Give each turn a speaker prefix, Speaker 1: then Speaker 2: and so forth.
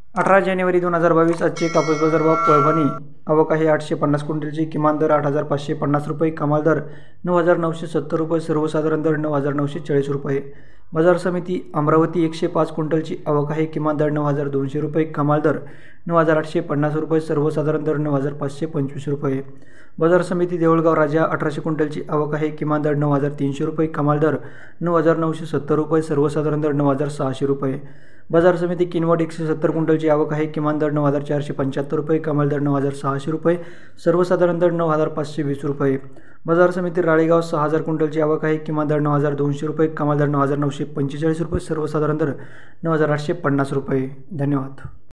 Speaker 1: 18 जानेवारी 2022 आजचे कापूस बाजारभाव परभणी आवक आहे 850 क्विंटलची। किमान दर 8,550 रुपये, कमाल दर 9,970 रुपये, सर्वसाधारण दर 9,940 रुपये। बाजार समिती अमरावती 105 क्विंटलची आवक आहे। किमान दर 9,200 रुपये, कमाल दर 9,850 रुपये, सर्वसाधारण दर 9,525 रुपये। बाजार समिती देऊळगाव राजा 1800 क्विंटलची आवक आहे। किमान दर 9,300 रुपये, कमाल दर 9,970 रुपये, सर्वसाधारण दर 9,600 रुपये। बाजार समिती किनवट 170 क्विंटलची आवक आहे। किमान दर 9,475 रुपये, कमाल दर 9,600 रुपये, सर्वसाधारण दर 9,520 रुपये। बाजार समिती राळेगाव 6000 क्विंटलची आवक आहे। किमान दर 9,200 रुपये, कमाल दर 9,945 रुपये, सर्वसाधारण दर 9,850 रुपये। धन्यवाद।